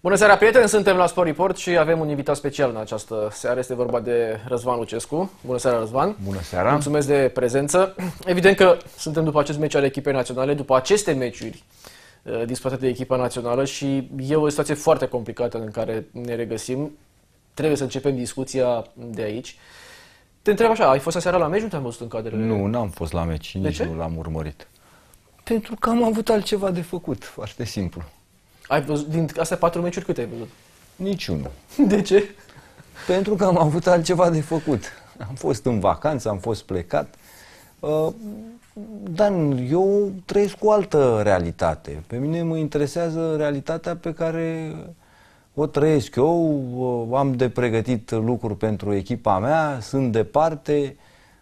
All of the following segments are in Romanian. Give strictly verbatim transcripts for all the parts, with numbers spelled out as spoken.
Bună seara, prieteni! Suntem la Sport Report și avem un invitat special în această seară. Este vorba de Răzvan Lucescu. Bună seara, Răzvan! Bună seara! Mulțumesc de prezență. Evident că suntem după acest meci al echipei naționale, după aceste meciuri uh, disputate de echipa națională și e o situație foarte complicată în care ne regăsim. Trebuie să începem discuția de aici. Te întreb așa, ai fost aseară la meci? Nu te-am văzut în cadrele? Nu, n-am fost la meci, nici ce? nu l-am urmărit. Pentru că am avut altceva de făcut, foarte simplu. Ai văzut, din astea patru meciuri, câte ai văzut? Niciunul. De ce? Pentru că am avut altceva de făcut. Am fost în vacanță, am fost plecat. Uh, Dan, eu trăiesc o altă realitate. Pe mine mă interesează realitatea pe care o trăiesc eu. Uh, am de pregătit lucruri pentru echipa mea, sunt departe.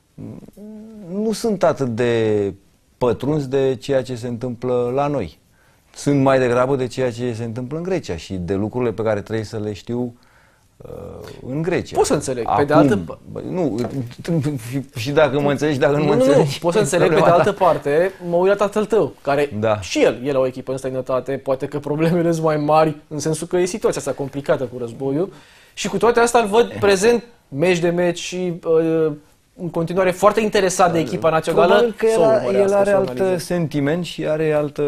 Nu sunt atât de pătruns de ceea ce se întâmplă la noi. Sunt mai degrabă de ceea ce se întâmplă în Grecia și de lucrurile pe care trebuie să le știu uh, în Grecia. Pot să înțeleg. Acum, pe de altă nu, și dacă mă înțelegi, dacă nu, nu mă nu, înțelegi. Nu, pot să înțeleg. Pe de altă parte, mă uit la tatăl tău, care da. și el e la o echipă în străinătate, poate că problemele sunt mai mari, în sensul că e situația asta complicată cu războiul și cu toate astea îl văd prezent meci de meci și uh, în continuare foarte interesat de echipa națională. Probabil că el, el are alt sentiment și are altă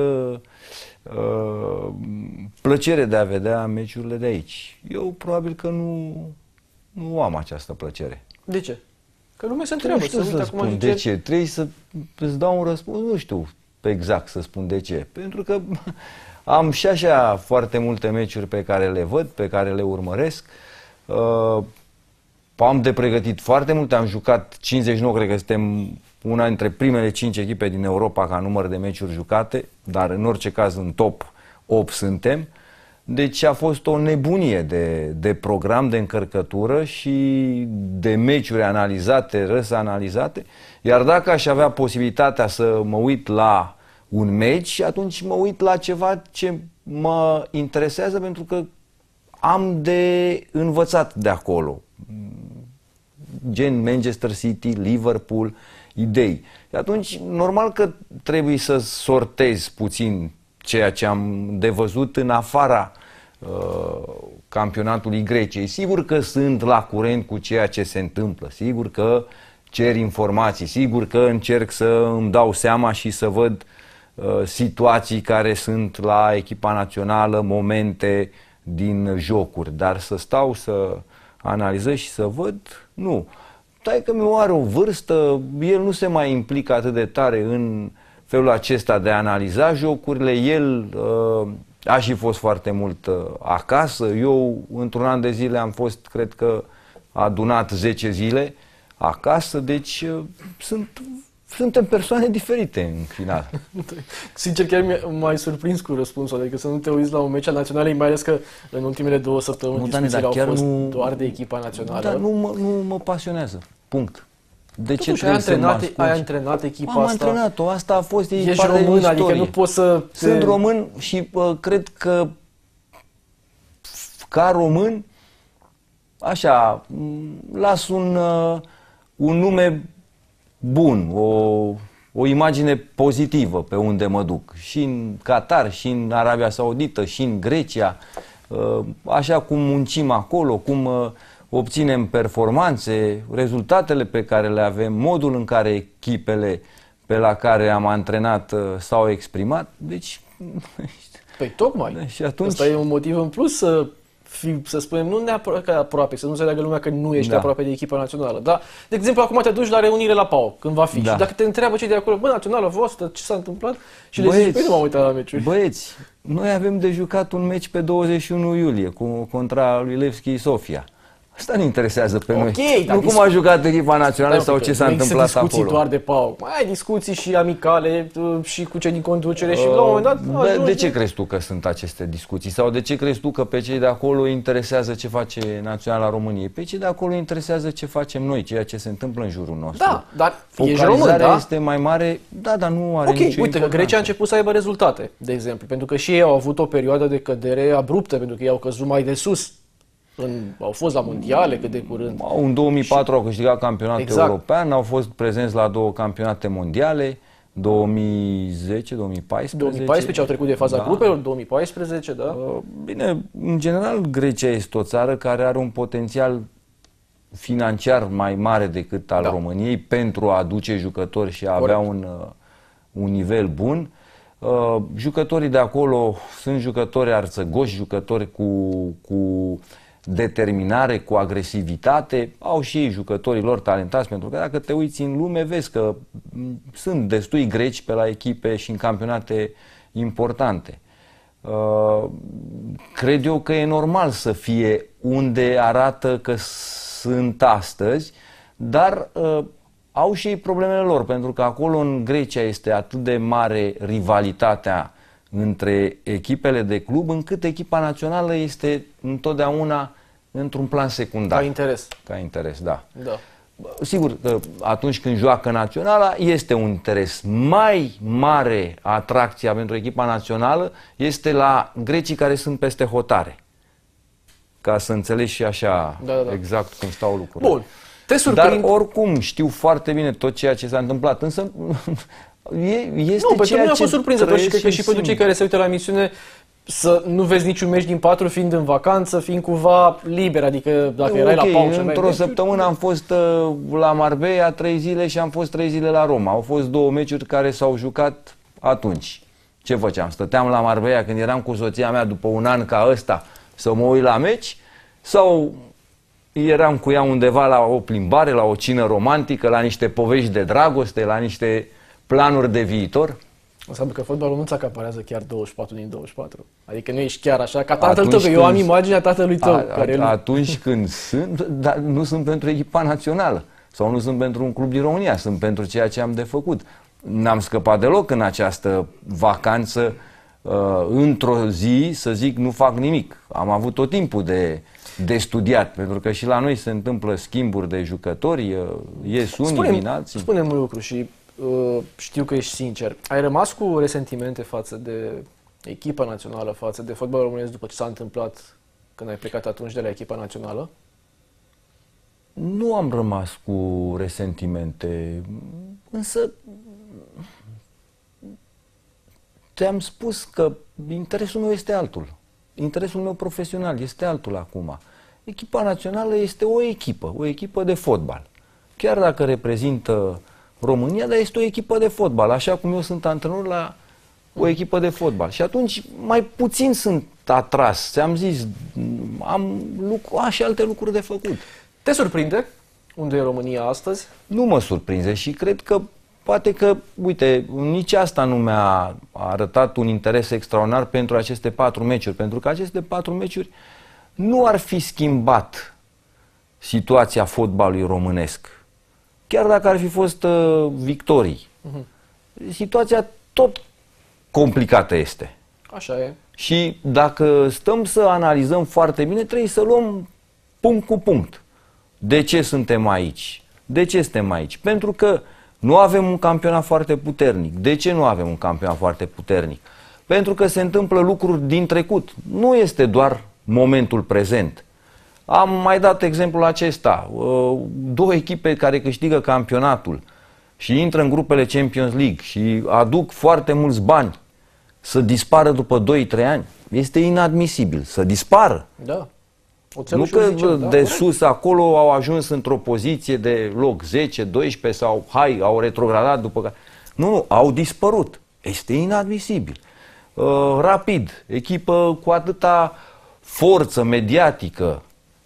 uh, plăcere de a vedea meciurile de aici. Eu probabil că nu, nu am această plăcere. De ce? Că lumea se întreabă. Nu știu să să spun acum de ce. Trebuie să îți dau un răspuns. Nu știu exact să spun de ce. Pentru că am și așa foarte multe meciuri pe care le văd, pe care le urmăresc. Uh, Am de pregătit foarte mult, am jucat cincizeci și nouă, cred că suntem una dintre primele cinci echipe din Europa ca număr de meciuri jucate, dar în orice caz în top opt suntem. Deci a fost o nebunie de, de program, de încărcătură și de meciuri analizate, răsanalizate. Iar dacă aș avea posibilitatea să mă uit la un meci, atunci mă uit la ceva ce mă interesează pentru că am de învățat de acolo. Gen Manchester City, Liverpool, idei. Și atunci, normal că trebuie să sortez puțin ceea ce am de văzut în afara uh, campionatului Greciei. Sigur că sunt la curent cu ceea ce se întâmplă, sigur că cer informații, sigur că încerc să îmi dau seama și să văd uh, situații care sunt la echipa națională, momente din jocuri, dar să stau să analizez și să văd, nu. Taică-miu are o vârstă, el nu se mai implică atât de tare în felul acesta de a analiza jocurile, el uh, a și fost foarte mult uh, acasă, eu într-un an de zile am fost, cred că, adunat zece zile acasă, deci uh, sunt... Suntem persoane diferite în final. Sincer, chiar m-ai surprins cu răspunsul, adică să nu te uiți la un meci al naționalei, mai ales că în ultimele două săptămâni discuțiile au fost nu, doar de echipa națională. Dar nu mă, nu mă pasionează. Punct. De Totuși, ce ai antrenat, ai antrenat echipa am asta? Am antrenat-o, asta a fost e Ești român, adică nu poți să... Sunt te... român și uh, cred că ca român, așa, las un, uh, un nume bun, o, o imagine pozitivă pe unde mă duc. Și în Qatar, și în Arabia Saudită, și în Grecia, așa cum muncim acolo, cum obținem performanțe, rezultatele pe care le avem, modul în care echipele pe la care am antrenat s-au exprimat. Deci... Păi tocmai. Și atunci... Asta e un motiv în plus să... Fi, să spunem, nu neapărat aproape, să nu înțeleagă lumea că nu ești da. aproape de echipa națională. Dar, de exemplu, acum te duci la reunire la PAOK, când va fi. Da. Și dacă te întreabă cei de acolo, bă, națională voastră, ce s-a întâmplat? Și băieți, le zici, păi nu m-am uitat la meciuri. Băieți, noi avem de jucat un meci pe douăzeci și unu iulie cu, contra lui Levski Sofia. Asta ne interesează pe okay, noi. Nu cum a jucat echipa națională sau ce s-a întâmplat acolo. discuții doar de PAOK. Mai ai discuții și amicale și cu cei din conducere și la un moment dat... De, de ce crezi tu că sunt aceste discuții? Sau de ce crezi tu că pe cei de acolo interesează ce face Naționala României? Pe cei de acolo interesează ce facem noi, ceea ce se întâmplă în jurul nostru. Da, dar ești român, da? Este mai mare, da, dar nu are okay, nicio uite că Grecia a început să aibă rezultate, de exemplu, pentru că și ei au avut o perioadă de cădere abruptă, pentru că ei au căzut mai de sus. În, au fost la mondiale cât de curând. În două mii patru și... au câștigat campionatul exact. european, au fost prezenți la două campionate mondiale, două mii zece, două mii paisprezece. două mii paisprezece au trecut de faza da. grupelor, două mii paisprezece, da? Bine, în general Grecia este o țară care are un potențial financiar mai mare decât al da. României pentru a aduce jucători și a Corect. avea un, un nivel bun. Uh, jucătorii de acolo sunt jucători arțăgoși, jucători cu, cu determinare, cu agresivitate. Au și ei jucătorii lor talentați, pentru că dacă te uiți în lume vezi că sunt destui greci pe la echipe și în campionate importante. Uh, cred eu că e normal să fie unde arată că sunt astăzi, dar uh, au și ei problemele lor, pentru că acolo în Grecia este atât de mare rivalitatea între echipele de club, încât echipa națională este întotdeauna într-un plan secundar. Ca interes. Ca interes, da. Da. Sigur că atunci când joacă naționala este un interes. Mai mare atracția pentru echipa națională este la grecii care sunt peste hotare. Ca să înțelegi și așa da, da, da. exact cum stau lucrurile. Bun. Te surprind... Dar oricum știu foarte bine tot ceea ce s-a întâmplat. Însă e, este nu, pentru mine a fost surprinzător și cred că și pentru cei care se uită la emisiune să nu vezi niciun meci din patru fiind în vacanță, fiind cumva liber, adică dacă erai okay, la pauză... într-o săptămână am fost uh, la Marbella trei zile și am fost trei zile la Roma. Au fost două meciuri care s-au jucat atunci. Ce făceam? Stăteam la Marbella când eram cu soția mea după un an ca ăsta să mă uit la meci sau eram cu ea undeva la o plimbare, la o cină romantică, la niște povești de dragoste, la niște planuri de viitor? Înseamnă că fotbalul nu-ți acaparează chiar douăzeci și patru din douăzeci și patru. Adică nu ești chiar așa ca tatăl tău, că eu am imaginea tatălui tău. A, care a, atunci când sunt, dar nu sunt pentru echipa națională sau nu sunt pentru un club din România, sunt pentru ceea ce am de făcut. N-am scăpat deloc în această vacanță, uh, într-o zi, să zic, nu fac nimic. Am avut tot timpul de, de studiat, pentru că și la noi se întâmplă schimburi de jucători, uh, ies unii, vin alții. Spune-mi un lucru și uh, știu că ești sincer. Ai rămas cu resentimente față de echipa națională, față de fotbalul românesc după ce s-a întâmplat când ai plecat atunci de la echipa națională? Nu am rămas cu resentimente, însă te-am spus că interesul meu este altul. Interesul meu profesional este altul acum. Echipa națională este o echipă, o echipă de fotbal. Chiar dacă reprezintă România, dar este o echipă de fotbal, așa cum eu sunt antrenor la o echipă de fotbal. Și atunci mai puțin sunt atras. Ți-am zis, am lucru, a, și alte lucruri de făcut. Te surprinde unde e România astăzi? Nu mă surprinde și cred că poate că, uite, nici asta nu mi-a arătat un interes extraordinar pentru aceste patru meciuri, pentru că aceste patru meciuri nu ar fi schimbat situația fotbalului românesc. Chiar dacă ar fi fost uh, victorii. Uh-huh. Situația tot complicată este. Așa e. Și dacă stăm să analizăm foarte bine, trebuie să luăm punct cu punct. De ce suntem aici? De ce suntem aici? Pentru că nu avem un campionat foarte puternic. De ce nu avem un campionat foarte puternic? Pentru că se întâmplă lucruri din trecut. Nu este doar momentul prezent. Am mai dat exemplul acesta. Două echipe care câștigă campionatul și intră în grupele Champions League și aduc foarte mulți bani să dispară după doi trei ani. Este inadmisibil să dispară. Da. Nu că zice, de da, sus acolo au ajuns într-o poziție de loc zece, doisprezece sau hai, au retrogradat după care... Nu, nu, au dispărut. Este inadmisibil. Uh, rapid, echipă cu atâta forță mediatică,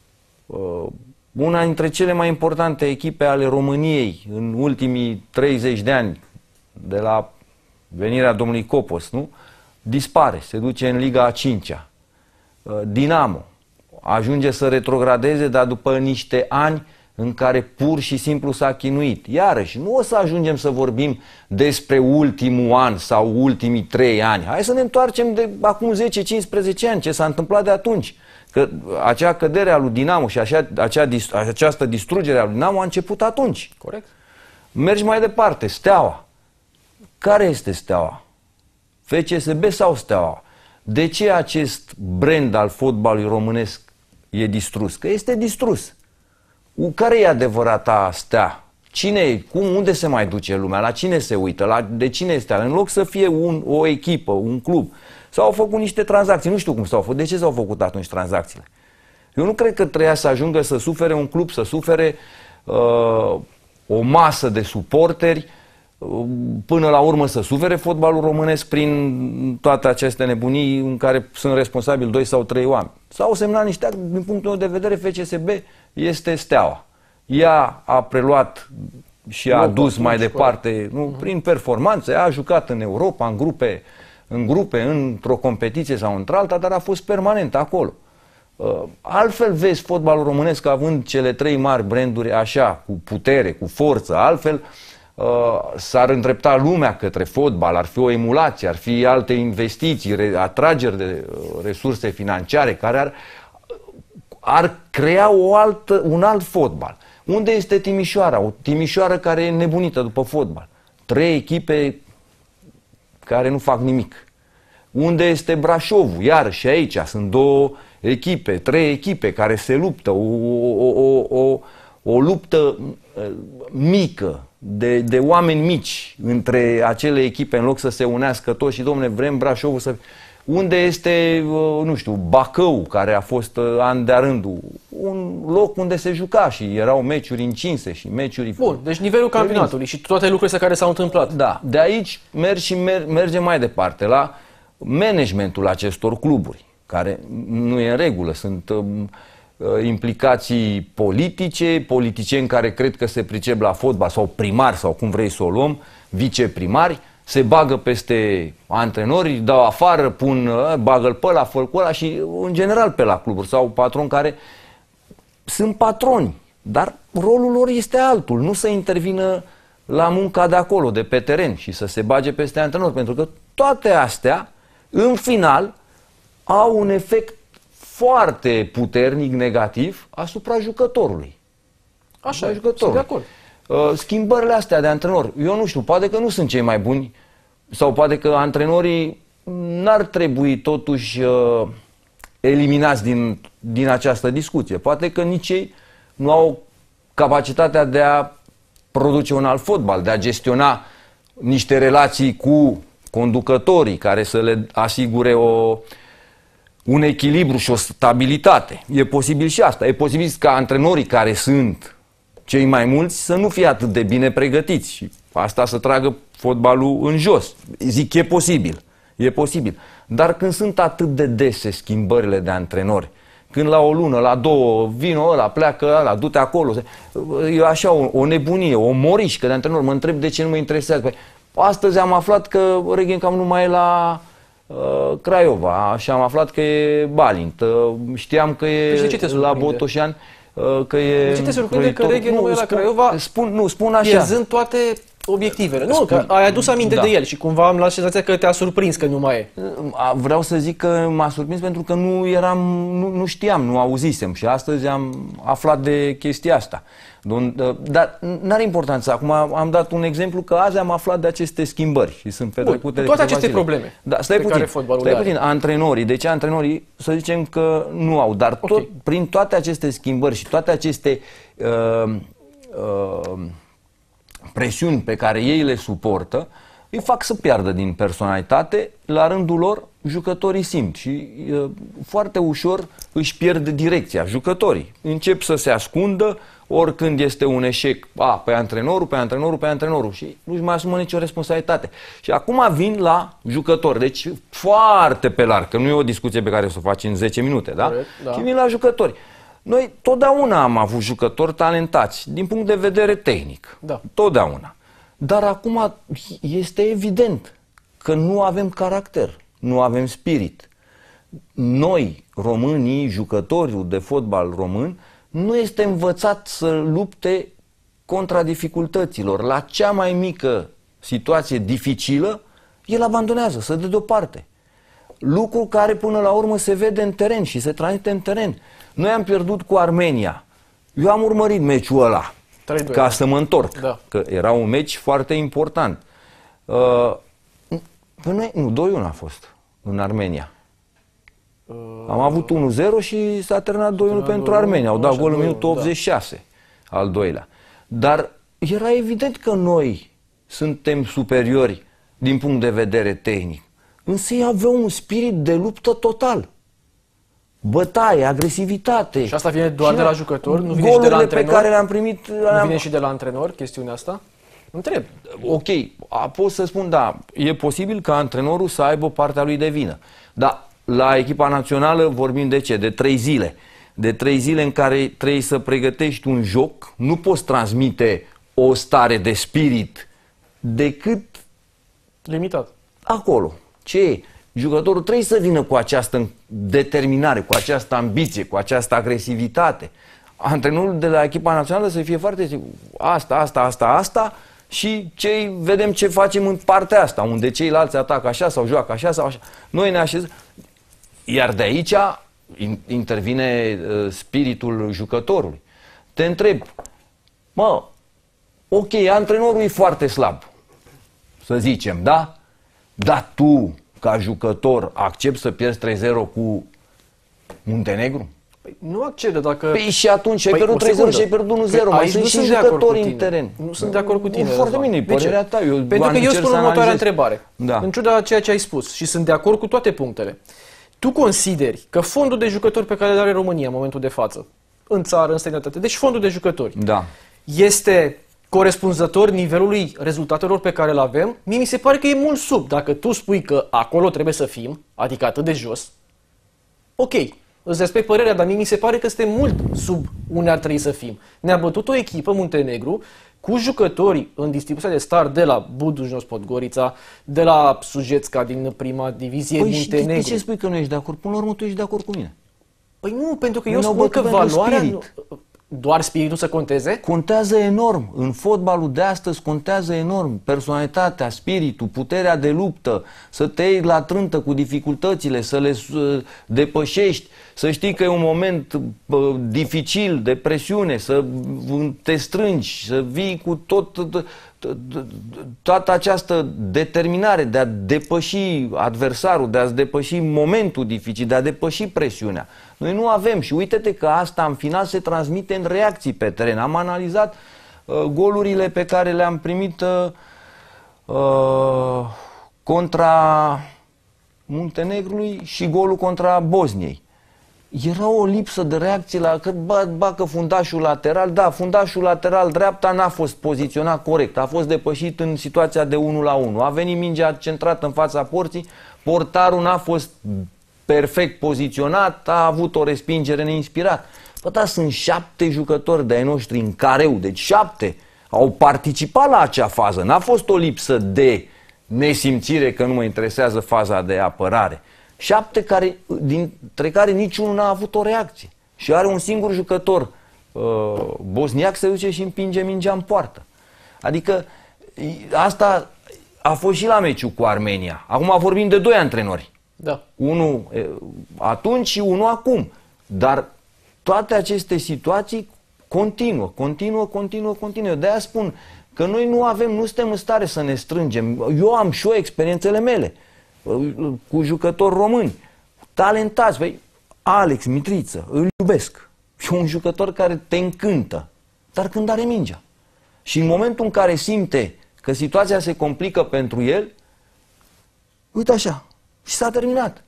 uh, una dintre cele mai importante echipe ale României în ultimii treizeci de ani, de la venirea domnului Copos, nu? Dispare, se duce în Liga a cincea. Uh, Dinamo ajunge să retrogradeze, dar după niște ani în care pur și simplu s-a chinuit. Iarăși, nu o să ajungem să vorbim despre ultimul an sau ultimii trei ani. Hai să ne întoarcem de acum zece cincisprezece ani, ce s-a întâmplat de atunci. Că acea cădere a lui Dinamo și așa, acea, această distrugere a lui Dinamo a început atunci. Corect. Mergi mai departe, Steaua. Care este Steaua? F C S B sau Steaua? De ce acest brand al fotbalului românesc e distrus? Că este distrus. Care e adevărata stea? Cine, cum, unde se mai duce lumea? La cine se uită? La, de cine este? În loc să fie un, o echipă, un club, s-au făcut niște tranzacții. Nu știu cum s-au făcut. De ce s-au făcut atunci tranzacțiile? Eu nu cred că trebuia să ajungă să sufere un club, să sufere uh, o masă de suporteri, uh, până la urmă să sufere fotbalul românesc prin toate aceste nebunii în care sunt responsabili doi sau trei oameni. S-au semnat niște acte, din punctul meu de vedere, F C S B este Steaua. Ea a preluat și a dus mai departe, nu, prin performanțe, a jucat în Europa, în grupe, în grupe, într-o competiție sau într-alta, dar a fost permanent acolo. Altfel vezi fotbalul românesc având cele trei mari branduri așa, cu putere, cu forță, altfel s-ar îndrepta lumea către fotbal, ar fi o emulație, ar fi alte investiții, atrageri de resurse financiare care ar, ar crea o altă, un alt fotbal. Unde este Timișoara? O Timișoară care e nebunită după fotbal. Trei echipe care nu fac nimic. Unde este Brașovul? Iar și aici sunt două echipe, trei echipe care se luptă. O, o, o, o, o luptă mică, de, de oameni mici între acele echipe, în loc să se unească toți și, domne, vrem Brașovul să... Unde este, nu știu, Bacău, care a fost an de-a rândul, un loc unde se juca și erau meciuri încinse și meciuri... Bun, deci nivelul campionatului și toate lucrurile care s-au întâmplat. Da, de aici merg și mer merge mai departe la managementul acestor cluburi, care nu e în regulă, sunt um, implicații politice, politicieni care cred că se pricep la fotbal sau primari sau cum vrei să o luăm, viceprimari, se bagă peste antrenori, dau afară, pun, bagă-l pe ăla, fă-l cu ăla și în general pe la cluburi sau patroni care sunt patroni, dar rolul lor este altul, nu să intervină la munca de acolo, de pe teren și să se bage peste antrenori, pentru că toate astea, în final, au un efect foarte puternic negativ asupra jucătorului. Așa e, sunt de acord. Schimbările astea de antrenori, eu nu știu, poate că nu sunt cei mai buni sau poate că antrenorii n-ar trebui totuși uh, eliminați din, din această discuție. Poate că nici ei nu au capacitatea de a produce un alt fotbal, de a gestiona niște relații cu conducătorii care să le asigure o, un echilibru și o stabilitate. E posibil și asta. E posibil ca antrenorii care sunt cei mai mulți să nu fie atât de bine pregătiți și asta să tragă fotbalul în jos. Zic, e posibil, e posibil. Dar când sunt atât de dese schimbările de antrenori, când la o lună, la două, vine ăla, pleacă ăla, du-te acolo, e așa o, o nebunie, o morișcă de antrenori, mă întreb de ce nu mă interesează. Păi, astăzi am aflat că Reghencam nu mai e la uh, Craiova și am aflat că e Balint, uh, știam că e deci la Botoșani. Că e de ce te surprinde că Reghe nu e la Craiova, spun, nu, spun așa, pierzând toate obiectivele? Nu, spun, că ai adus aminte da. de el și cumva am luat senzația că te-a surprins că nu mai e. Vreau să zic că m-a surprins pentru că nu eram, nu, nu știam, nu auzisem și astăzi am aflat de chestia asta. Dar n-are importanță. Acum am dat un exemplu că azi am aflat de aceste schimbări și sunt petrecute. Toate aceste zile. probleme da, stai pe puțin, care fotbalul stai puțin. Antrenorii, de ce antrenorii să zicem că nu au, dar tot, okay. prin toate aceste schimbări și toate aceste uh, uh, presiuni pe care ei le suportă, îi fac să piardă din personalitate, la rândul lor jucătorii simt și uh, foarte ușor își pierd direcția. Jucătorii încep să se ascundă oricând este un eșec, a, pe antrenorul, pe antrenorul, pe antrenorul și nu-și mai asumă nicio responsabilitate. Și acum vin la jucători, deci foarte pe larg, că nu e o discuție pe care să o faci în zece minute, da? Corect, da. Și vin la jucători. Noi totdeauna am avut jucători talentați, din punct de vedere tehnic, da. totdeauna. Dar acum este evident că nu avem caracter, nu avem spirit. Noi, românii, jucătorii de fotbal român, nu este învățat să lupte contra dificultăților. La cea mai mică situație dificilă, el abandonează, se dă deoparte. Lucru care până la urmă se vede în teren și se transmite în teren. Noi am pierdut cu Armenia. Eu am urmărit meciul ăla ca să mă întorc, da. Că era un meci foarte important. Uh, noi, nu, doi unu a fost în Armenia. Uh, am avut unu zero și s-a terminat doi unu pentru Armenia. Au dat gol în minutul optzeci și șase, da. Al doilea. Dar era evident că noi suntem superiori din punct de vedere tehnic. Însă ei aveau un spirit de luptă total. Bătaie, agresivitate. Și asta vine doar și de la jucători? Nu vine și de la antrenor? pe care le-am primit... Nu vine și de la antrenor chestiunea asta? Întreb. Ok, a, pot să spun, da, e posibil ca antrenorul să aibă partea lui de vină. Dar la echipa națională vorbim de ce? De trei zile. De trei zile în care trebuie să pregătești un joc, nu poți transmite o stare de spirit decât Limitat. acolo. Ce e? Jucătorul trebuie să vină cu această determinare, cu această ambiție, cu această agresivitate. Antrenorul de la echipa națională să fie foarte sigur. Asta, asta, asta, asta și cei vedem ce facem în partea asta, unde ceilalți atacă așa sau joacă așa sau așa. Noi ne așezăm. Iar de aici intervine uh, spiritul jucătorului. Te întreb, mă, ok, antrenorul e foarte slab, să zicem, da? Dar tu, ca jucător, accepti să pierzi trei zero cu Muntenegru? Păi nu acceptă dacă... Păi și atunci ai păi, pierdut trei zero și ai pierdut unu zero. Mai sunt și jucători în teren. Nu sunt de acord cu tine. Foarte bine, părerea ta. Eu Pentru că eu spun următoarea întrebare. Da. În ciuda ceea ce ai spus și sunt de acord cu toate punctele. Tu consideri că fondul de jucători pe care îl are România în momentul de față, în țară, în străinătate, deci fondul de jucători, da, este corespunzător nivelului rezultatelor pe care le avem? Mie mi se pare că e mult sub. Dacă tu spui că acolo trebuie să fim, adică atât de jos, ok, îți respect părerea, dar mie mi se pare că suntem mult sub unde ar trebui să fim. Ne-a bătut o echipă, Muntenegru, cu jucătorii în distribuția de start de la Budușnos Podgorița, de la Sujețca din prima divizie, păi Muntenegru. Și de ce spui că nu ești de acord? Până la urmă tu ești de acord cu mine. Păi nu, pentru că eu spun că valoarea... Nu, doar spiritul să conteze? Contează enorm. În fotbalul de astăzi contează enorm. Personalitatea, spiritul, puterea de luptă, să te iei la trântă cu dificultățile, să le uh, depășești, să știi că e un moment uh, dificil, de presiune, să te strângi, să vii cu tot, tot, tot, toată această determinare de a depăși adversarul, de a depăși momentul dificil, de a depăși presiunea. Noi nu avem și uite-te că asta în final se transmite în reacții pe teren. Am analizat uh, golurile pe care le-am primit uh, uh, contra Muntenegrului și golul contra Bosniei. Era o lipsă de reacție la că bacă fundașul lateral. Da, fundașul lateral dreapta n-a fost poziționat corect. A fost depășit în situația de unu la unu. A venit mingea centrată în fața porții. Portarul n-a fost perfect poziționat, a avut o respingere neinspirată. Bă, da, sunt șapte jucători de-ai noștri în careu, deci șapte au participat la acea fază. N-a fost o lipsă de nesimțire că nu mă interesează faza de apărare. Șapte care, dintre care niciunul n-a avut o reacție. Și are un singur jucător uh, bosniac, se duce și împinge mingea în poartă. Adică asta a fost și la meciul cu Armenia. Acum vorbim de doi antrenori. Da. Unul atunci și unul acum. Dar toate aceste situații continuă, continuă, continuă, continuă. De-aia spun că noi nu avem, nu suntem în stare să ne strângem. Eu am și eu experiențele mele cu jucători români, talentați. Băi, Alex Mitriță, îl iubesc. E un jucător care te încântă, dar când are mingea. Și în momentul în care simte că situația se complică pentru el, uite așa, și s-a terminat.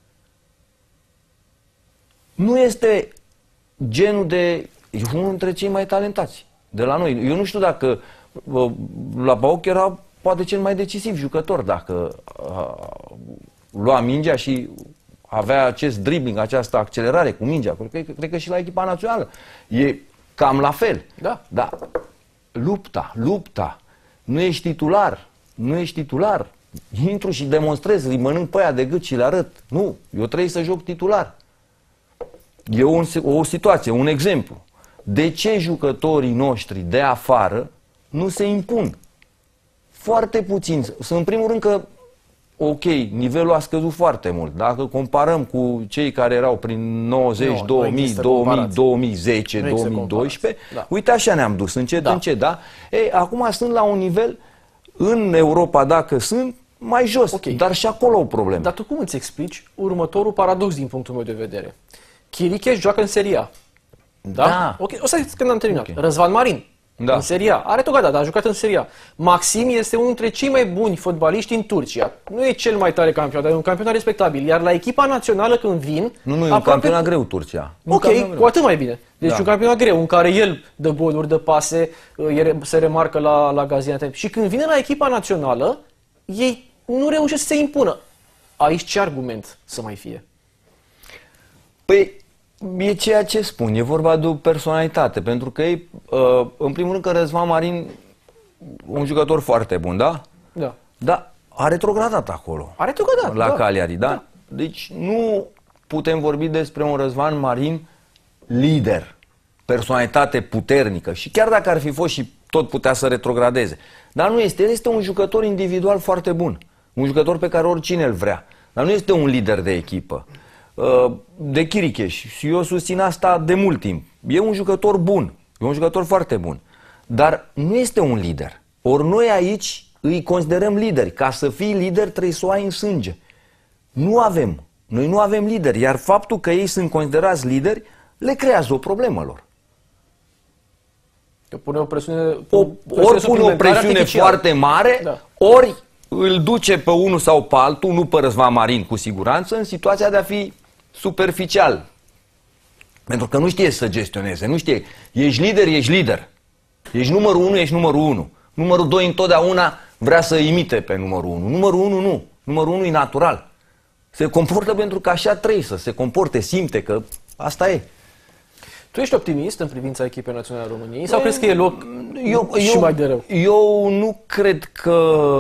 Nu este genul de... E unul dintre cei mai talentați de la noi. Eu nu știu dacă la PAOK era poate cel mai decisiv jucător, dacă a, lua mingea și avea acest dribbling, această accelerare cu mingea. Cred că, cred că și la echipa națională e cam la fel. Da. Da. Lupta, lupta. Nu ești titular, nu ești titular. Intru și demonstrez, îi mănânc pe aia de gât și le arăt. Nu, eu trebuie să joc titular. E o, o situație, un exemplu. De ce jucătorii noștri de afară nu se impun? Foarte puțini. În primul rând că, ok, nivelul a scăzut foarte mult. Dacă comparăm cu cei care erau prin nouăzeci, două mii, două mii, două mii zece, două mii doisprezece, da. Uite așa ne-am dus, încet, da. încet, da? Ei, acum sunt la un nivel, în Europa, dacă sunt, mai jos, okay. Dar și acolo o problemă. Dar tu cum îți explici următorul paradox din punctul meu de vedere? Chiriche joacă în Serie A. Da? Da. Ok, o să zic când am terminat. Okay. Răzvan Marin Da. În Serie A. Are Togada, dar a jucat în Serie A. Maxim este unul dintre cei mai buni fotbaliști în Turcia. Nu e cel mai tare campion, dar e un campionat respectabil. Iar la echipa națională când vin... Nu, nu, e un campionat greu Turcia. Ok, cu atât mai bine. Deci Da. un campionat greu în care el dă goluri, dă pase, se remarcă la, la Gaziantep. Și când vine la echipa națională, ei nu reușesc să se impună. Aici ce argument să mai fie? Păi, e ceea ce spun, e vorba de o personalitate, pentru că ei, uh, în primul rând că Răzvan Marin, un jucător foarte bun, da? Da. Da, a retrogradat acolo. A retrogradat, La da. Cagliari, da? Da. Deci nu putem vorbi despre un Răzvan Marin lider, personalitate puternică și chiar dacă ar fi fost și tot putea să retrogradeze. Dar nu este, el este un jucător individual foarte bun, un jucător pe care oricine îl vrea, dar nu este un lider de echipă. De Chiricheș, și eu susțin asta de mult timp. E un jucător bun, e un jucător foarte bun, dar nu este un lider. Ori noi aici îi considerăm lideri. Ca să fii lider trebuie să o ai în sânge. Nu avem. Noi nu avem lideri, iar faptul că ei sunt considerați lideri le creează o problemă lor. Că pune o presiune, O, ori pune o presiune artificială. foarte mare, Da. ori îl duce pe unul sau pe altul, nu pe Răzvan Marin cu siguranță, în situația de a fi superficial. Pentru că nu știe să gestioneze, nu știe. Ești lider, ești lider. Ești numărul unu, ești numărul unu. Numărul doi întotdeauna vrea să imite pe numărul unu. Numărul unu nu. Numărul unu e natural. Se comportă pentru că așa trebuie să se comporte, simte că asta e. Tu ești optimist în privința echipei naționale a României sau crezi că e loc eu, și eu, mai de rău? Eu nu cred că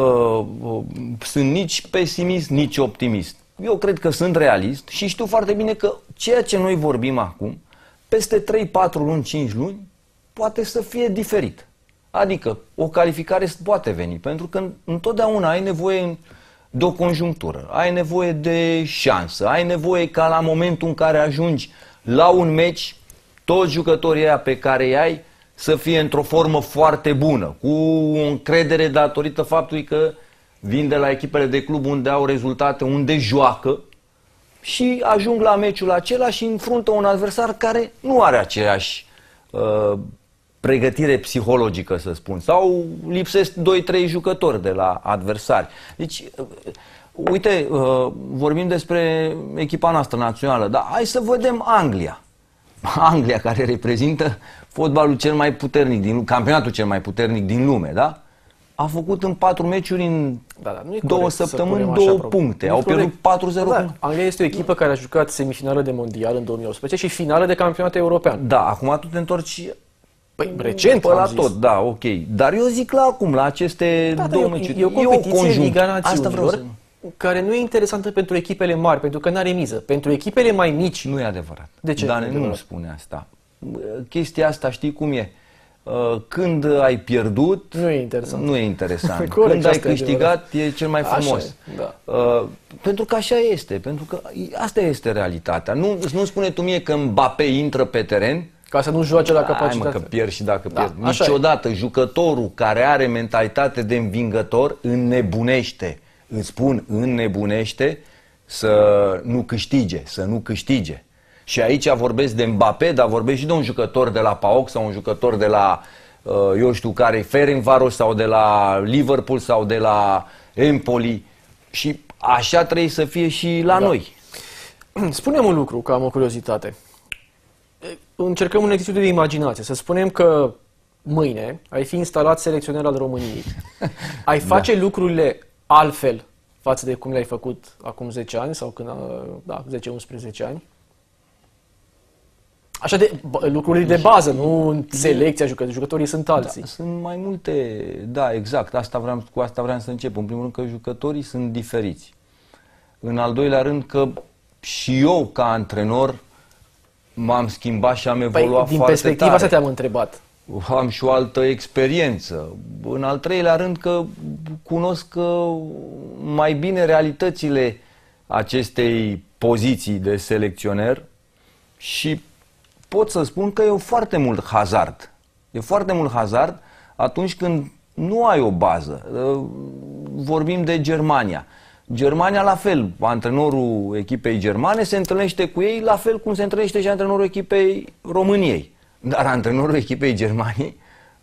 uh, sunt nici pesimist, nici optimist. Eu cred că sunt realist și știu foarte bine că ceea ce noi vorbim acum, peste trei, patru luni, cinci luni, poate să fie diferit. Adică o calificare poate veni, pentru că întotdeauna ai nevoie de o conjunctură, ai nevoie de șansă, ai nevoie ca la momentul în care ajungi la un meci, toți jucătorii aia pe care îi ai să fie într-o formă foarte bună, cu o încredere datorită faptului că vin de la echipele de club unde au rezultate, unde joacă și ajung la meciul acela și înfruntă un adversar care nu are aceeași uh, pregătire psihologică, să spun, sau lipsesc doi trei jucători de la adversari. Deci, uh, uite, uh, vorbim despre echipa noastră națională, dar hai să vedem Anglia. Anglia, care reprezintă fotbalul cel mai puternic din lume, campionatul cel mai puternic din lume, da? A făcut în patru meciuri în Da, da, nu e două săptămâni două puncte. Au pierdut patru zero. Da, Anglia este o echipă care a jucat semifinală de mondial în două mii optsprezece și finală de campionat european. Da, acum tu te întorci Păi, recent pe la am zis. tot, da, ok. Dar eu zic la acum, la aceste Da, da, două e o- meciuri. e o competiție în Liga Asta vreau Națiunilor să... care nu e interesantă pentru echipele mari, pentru că n-are miză. Pentru echipele mai mici, Nu e adevărat. De ce? Dane, Nu e nu adevărat. spune asta. Chestia asta știi cum e. Când ai pierdut, nu e interesant. nu e interesant. Corect, Când ai asta e câștigat, e cel mai Așa frumos. e, da. Uh, pentru că așa este, pentru că asta este realitatea. Nu, nu spune tu mie că Mbappé intră pe teren, Ca să nu joace la hai capacitate. mă că pierd și dacă Da, pierd. așa e. Niciodată jucătorul care are mentalitate de învingător înnebunește, îți spun, înnebunește să nu câștige, să nu câștige. Și aici vorbesc de Mbappé, dar vorbesc și de un jucător de la PAOK sau un jucător de la, uh, eu știu care, Ferencváros sau de la Liverpool sau de la Empoli. Și așa trebuie să fie și la Da. noi. Spune-mi un lucru, că am o curiozitate. Încercăm un exercițiu de imaginație. Să spunem că mâine ai fi instalat selecționer al României. Ai face da. lucrurile altfel față de cum le-ai făcut acum zece ani sau când, da, zece unsprezece ani? Așa de lucrurile de bază, nu selecția jucătorii, jucătorii sunt alții. Da, sunt mai multe, da, exact, asta vreau, cu asta vreau să încep. În primul rând că jucătorii sunt diferiți. În al doilea rând că și eu, ca antrenor, m-am schimbat și am evoluat păi, din foarte perspectiva tare. asta te-am întrebat. Am și o altă experiență. În al treilea rând că cunosc mai bine realitățile acestei poziții de selecționer și pot să spun că e foarte mult hazard. E foarte mult hazard atunci când nu ai o bază. Vorbim de Germania. Germania la fel, antrenorul echipei germane se întâlnește cu ei la fel cum se întâlnește și antrenorul echipei României. Dar antrenorul echipei Germaniei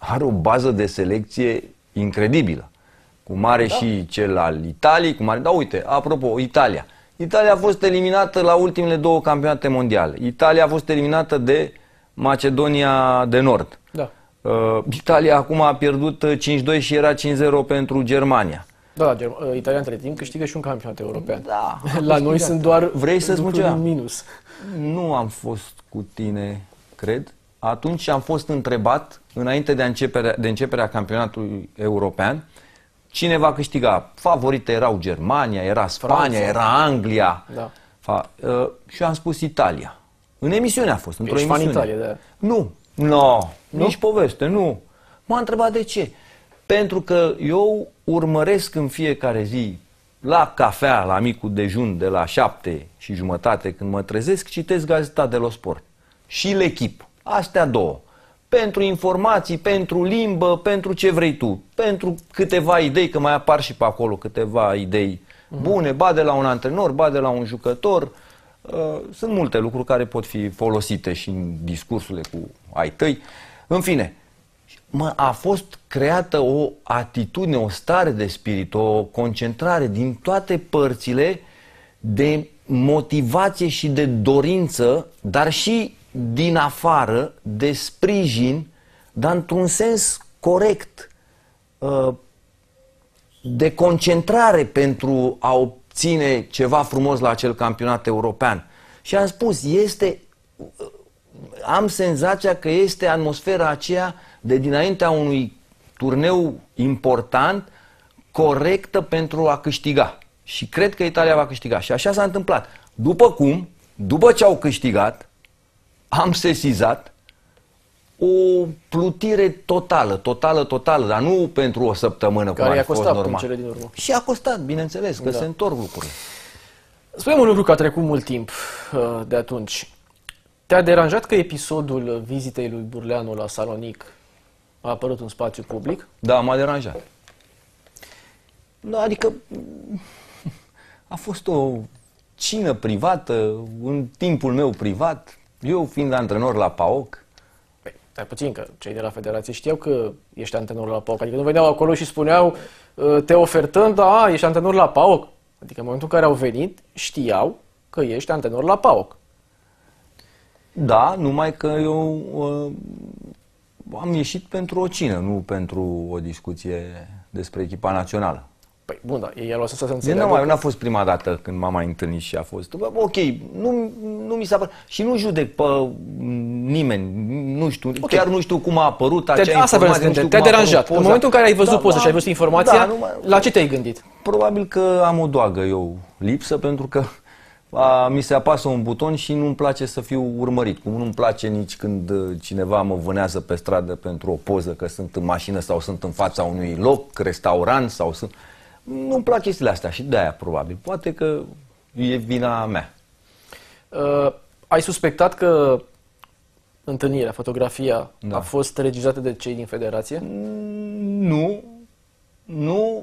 are o bază de selecție incredibilă. Cum are da. și cel al Italiei, cum are... Da, uite, apropo, Italia. Italia a fost eliminată la ultimele două campionate mondiale. Italia a fost eliminată de Macedonia de Nord. Da. Uh, Italia acum a pierdut cinci doi și era cinci zero pentru Germania. Da, Italia între timp câștigă și un campionat european. Da, la noi sunt doar Vrei să spun ceva? minus. Nu am fost cu tine, cred. Atunci am fost întrebat, înainte de începerea, de începerea campionatului european, cine va câștiga. Favorite erau Germania, era Spania, Franța. Era Anglia. Da. Fa, uh, și eu am spus Italia. În emisiune a fost, într-o emisiune. Italia, da. Nu, no, nu, nici poveste, nu. M-a întrebat de ce. Pentru că eu urmăresc în fiecare zi, la cafea, la micul dejun, de la șapte și jumătate, când mă trezesc, citesc Gazeta dello Sport. Și l'Echip. Astea două. Pentru informații, pentru limbă, pentru ce vrei tu. Pentru câteva idei, că mai apar și pe acolo câteva idei bune, ba de la un antrenor, ba de la un jucător. Sunt multe lucruri care pot fi folosite și în discursurile cu ai tăi. În fine, mă, a fost creată o atitudine, o stare de spirit, o concentrare din toate părțile de motivație și de dorință, dar și din afară, de sprijin, dar într-un sens corect, de concentrare pentru a obține ceva frumos la acel campionat european. Și am spus, este, am senzația că este atmosfera aceea de dinaintea unui turneu important, corectă pentru a câștiga. Și cred că Italia va câștiga. Și așa s-a întâmplat. După cum, după ce au câștigat, am sesizat o plutire totală, totală, totală, dar nu pentru o săptămână, care cum ar fi fost normal. Cele din urmă. Și a costat, bineînțeles, că da. se întorc lucrurile. Spunem un lucru că a trecut mult timp de atunci. Te-a deranjat că episodul vizitei lui Burleanu la Salonic a apărut în spațiu public? Da, m-a deranjat. Da, adică a fost o cină privată, în timpul meu privat, eu fiind antrenor la PAOK. Păi, stai puțin, că cei de la Federație știau că ești antrenor la PAOK, adică nu veneau acolo și spuneau te ofertăm, da, ești antrenor la PAOK. Adică în momentul în care au venit, știau că ești antrenor la PAOK. Da, numai că eu uh, am ieșit pentru o cină, nu pentru o discuție despre echipa națională. Păi, bun, da, ei au lăsat să se înțeleagă. Nu, mai, că... n-a fost prima dată când m-am mai întâlnit și a fost. Ok, nu, nu mi s-a părut. Și nu judec pe nimeni, nu știu, okay. Chiar nu știu cum a apărut acea te, informație. Asta te-a deranjat. În momentul în care ai văzut da, poza da, și ai văzut informația, da, numai, la ce te-ai gândit? Probabil că am o doagă eu lipsă, pentru că a, mi se apasă un buton și nu-mi place să fiu urmărit. Cum nu-mi place nici când cineva mă vânează pe stradă pentru o poză, că sunt în mașină sau sunt în fața unui loc, restaurant sau sunt... Nu-mi plac chestiile astea și de-aia probabil. Poate că e vina mea. Uh, ai suspectat că întâlnirea, fotografia da. a fost regizată de cei din Federație? Nu. Nu.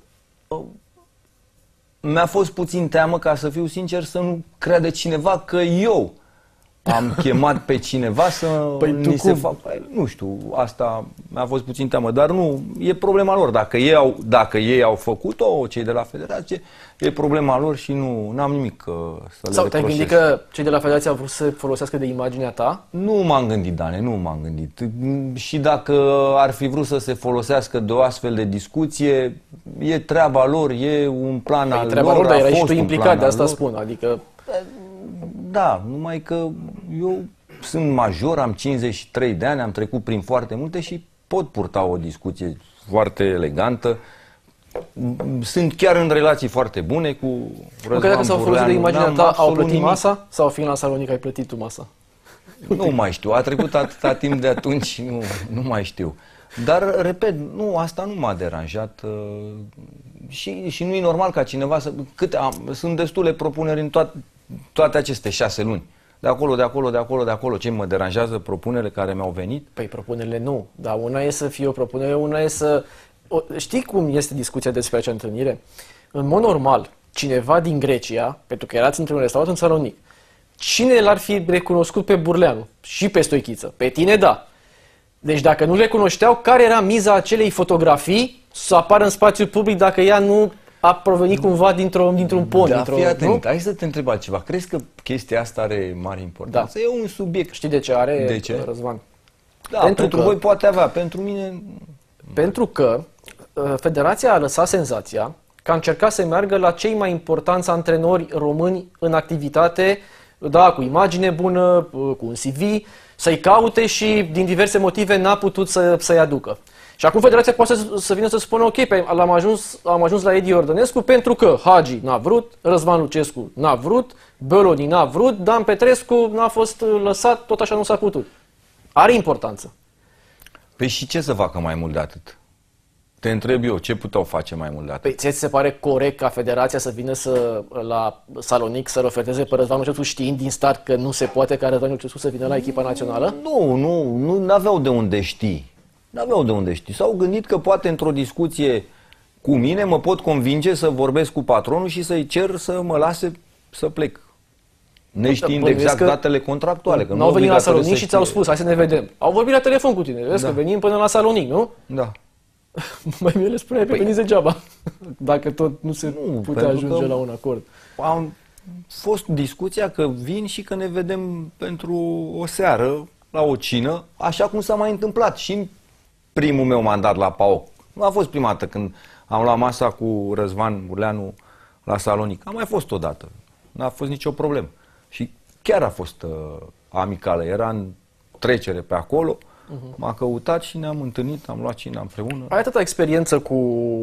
Mi-a fost puțin teamă, ca să fiu sincer, să nu creadă cineva că eu am chemat pe cineva să păi ni se facă... Nu știu, asta mi-a fost puțin teamă, dar nu, e problema lor. Dacă ei au, dacă ei au făcut-o, cei de la Federație, e problema lor și nu am nimic uh, să le Sau te-ai gândit că cei de la Federație au vrut să folosească de imaginea ta? Nu m-am gândit, Dane, nu m-am gândit. Și dacă ar fi vrut să se folosească de o astfel de discuție, e treaba lor, e un plan păi, al treaba lor, lor, dar erai și tu implicat, de asta spun, adică... Da, numai că eu sunt major, am cincizeci și trei de ani, am trecut prin foarte multe și pot purta o discuție foarte elegantă. Sunt chiar în relații foarte bune cu Răzvan Burleanu. Dacă s-au folosit de imaginea ta, au plătit nimic. Masa sau fiind la Salonic ai plătit tu masa? Nu mai știu, a trecut atâta timp de atunci și nu, nu mai știu. Dar, repet, nu, asta nu m-a deranjat și, și nu e normal ca cineva să... Câte, am, sunt destule propuneri în toate, toate aceste șase luni. De acolo, de acolo, de acolo, de acolo. Ce mă deranjează? Propunerile care mi-au venit? Păi propunerile nu, dar una e să fie o propunere, una e să... O, știi cum este discuția despre acea întâlnire? În mod normal, cineva din Grecia, pentru că erați într-un restaurant în Salonic, cine l-ar fi recunoscut pe Burleanu și pe Stoichiță? Pe tine, da. Deci dacă nu le cunoșteau, care era miza acelei fotografii să apară în spațiul public dacă ea nu a provenit cumva dintr-un dintr-un pont? Da, dintr-o, fii atent, nu? hai să te întreb altceva. Crezi că chestia asta are mare importanță? Da. E un subiect. Știi de ce are, De ce? Răzvan? Da, pentru pentru că- voi poate avea, pentru mine... Pentru că uh, Federația a lăsat senzația că a încercat să meargă la cei mai importanți antrenori români în activitate, da, cu imagine bună, uh, cu un C V, să-i caute și din diverse motive n-a putut să, să-i aducă. Și acum Federația poate să, să vină să spună, ok, pe, am, ajuns, am ajuns la Edi Ordănescu pentru că Hagi n-a vrut, Răzvan Lucescu n-a vrut, Băloni n-a vrut, Dan Petrescu n-a fost uh, lăsat, tot așa nu s-a putut. Are importanță. Păi și ce să facă mai mult de atât? Te întreb eu, ce puteau face mai mult de atât? Păi ție ți se pare corect ca Federația să vină să, la Salonic să-l oferteze pe Răzvan Lucescu știind din start că nu se poate ca Răzvan Lucescu să vină la echipa națională? Nu, nu, nu aveau de unde ști. N-aveau de unde ști. S-au gândit că poate într-o discuție cu mine mă pot convinge să vorbesc cu patronul și să-i cer să mă lase să plec. Neștiind Bănuiesc exact că datele contractuale. Că Nu au venit la obligatoriu Salonic să și ți-au știe. spus, hai să ne vedem. Au vorbit la telefon cu tine, vezi Da. că venim până la Salonic, nu? Da. Mai bine le spuneai pe veniți degeaba, dacă tot nu se Nu, putea pentru ajunge că- la un acord. A fost discuția că vin și că ne vedem pentru o seară la o cină, așa cum s-a mai întâmplat și în primul meu mandat la P A O C. Nu a fost prima dată când am luat masa cu Răzvan Burleanu la Salonic. A mai fost odată. N-a fost nicio problemă. Și chiar a fost uh, amicală. Era în trecere pe acolo, uh-huh. M-a căutat și ne-am întâlnit, am luat cină împreună. Ai atâta experiență cu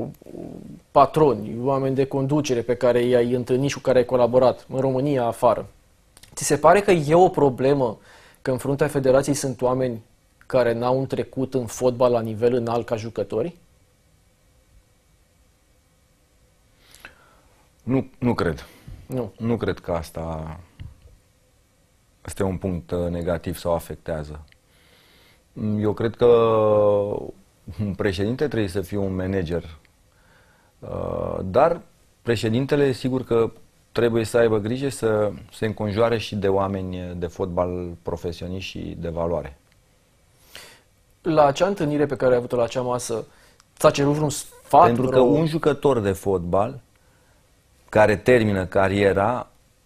patroni, oameni de conducere pe care i-ai întâlnit și cu care ai colaborat în România, afară. Ți se pare că e o problemă că în fruntea federației sunt oameni care n-au un trecut în fotbal la nivel înalt ca jucători? Nu, nu cred. Nu. Nu cred că asta este un punct uh, negativ sau afectează. Eu cred că un președinte trebuie să fie un manager, uh, dar președintele sigur că trebuie să aibă grijă să se înconjoare și de oameni de fotbal profesioniști și de valoare. La acea întâlnire pe care ai avut-o la acea masă, ți-a cerut vreun sfat? Pentru că vreo- un jucător de fotbal care termină cariera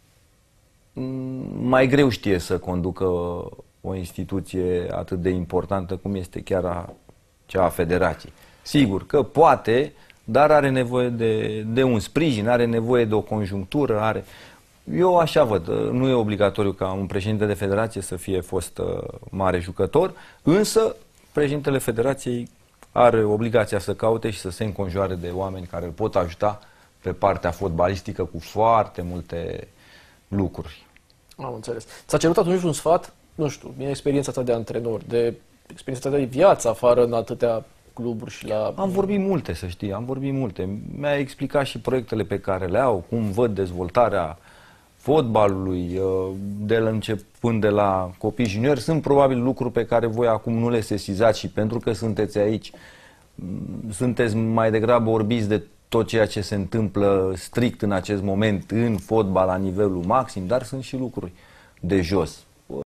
m, mai greu știe să conducă o instituție atât de importantă cum este chiar a, cea a federației. Sigur că poate, dar are nevoie de, de un sprijin, are nevoie de o conjunctură, are... Eu așa văd, nu e obligatoriu ca un președinte de federație să fie fost uh, mare jucător, însă președintele federației are obligația să caute și să se înconjoare de oameni care îl pot ajuta pe partea fotbalistică cu foarte multe lucruri. Am înțeles. Ți-a cerut atunci un sfat? Nu știu, din experiența ta de antrenor, de experiența ta de viață afară în atâtea cluburi și la... Am vorbit multe, să știi, am vorbit multe. Mi-a explicat și proiectele pe care le au, cum văd dezvoltarea fotbalului, de la începând de la copii juniori. Sunt probabil lucruri pe care voi acum nu le sesizați și pentru că sunteți aici, sunteți mai degrabă orbiți de tot ceea ce se întâmplă strict în acest moment în fotbal la nivelul maxim, dar sunt și lucruri de jos.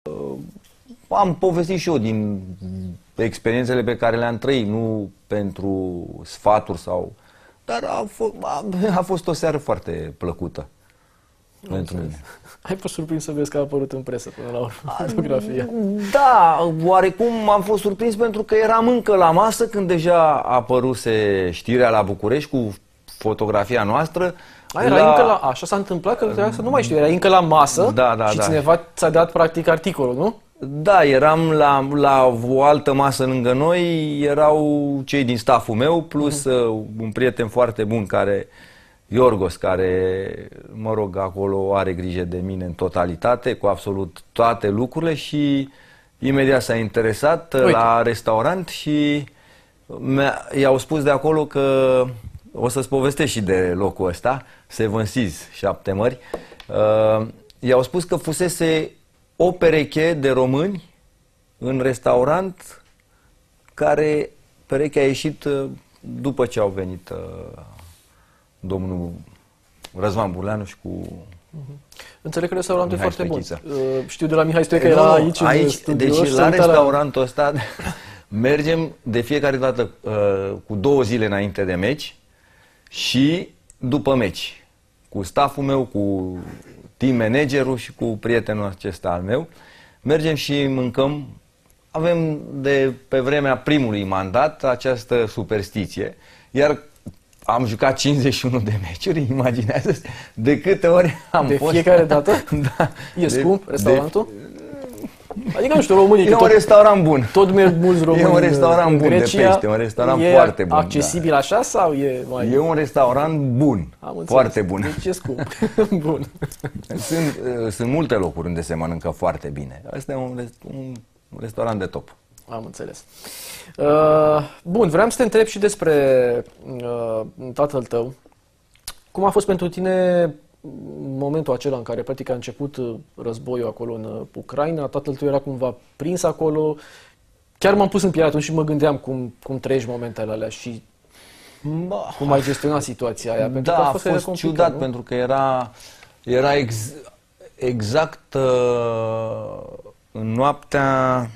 Am povestit și eu din experiențele pe care le-am trăit, nu pentru sfaturi sau... Dar a, f- a, a fost o seară foarte plăcută pentru mine. Ai fost surprins să vezi că a apărut în presă până la urmă fotografia. Da, oarecum am fost surprins pentru că eram încă la masă când deja apăruse știrea la București cu fotografia noastră. A, era la... încă la... Așa s-a întâmplat? Că trebuia să nu mai știu. Era încă la masă Da, da, și da. cineva ți-a dat practic articolul, nu? Da, eram la, la o altă masă lângă noi, erau cei din stafful meu, plus uh, un prieten foarte bun care, Iorgos, care, mă rog, acolo are grijă de mine în totalitate, cu absolut toate lucrurile și imediat s-a interesat uh, Uite. la restaurant și mi-a- i-au spus de acolo că o să-ți povestesc și de locul ăsta, Seven Seas, Șapte Mări. Uh, i-au spus că fusese o pereche de români în restaurant care perechea a ieșit uh, după ce au venit uh, domnul Răzvan Burleanu și cu... Înțeleg că restaurantul e Mihai foarte bun. Stoichiță. Uh, Știu de la Mihai Stoică, Nu, era aici, în aici studio deci și la se uita restaurantul ăsta Mergem de fiecare dată uh, cu două zile înainte de meci și după meci. Cu stafful meu, cu team managerul și cu prietenul acesta al meu. Mergem și mâncăm. Avem de pe vremea primului mandat această superstiție. Iar am jucat cincizeci și unu de meciuri, imaginează de câte ori am de fost... De fiecare dată? Da. E de, scump restaurantul? De... Adică, nu știu, românii... E un restaurant bun. Tot merg mulți români. E un restaurant în bun Grecia, de pește, un restaurant e foarte bun. accesibil da. așa sau e mai... E un restaurant bun, foarte bun. Deci e scump. Bun. Sunt, sunt multe locuri unde se mănâncă foarte bine. Asta e un, un restaurant de top. Am înțeles. Uh, bun, vreau să te întreb și despre uh, tatăl tău. Cum a fost pentru tine momentul acela în care practic a început războiul acolo în Ucraina? Tatăl tău era cumva prins acolo. Chiar m-am pus în pielea atunci și mă gândeam cum, cum trăiești momentele alea și bah. cum ai gestionat situația aia. Pentru da, că a fost, a fost ciudat, nu? Pentru că era, era ex, exact uh, în noaptea...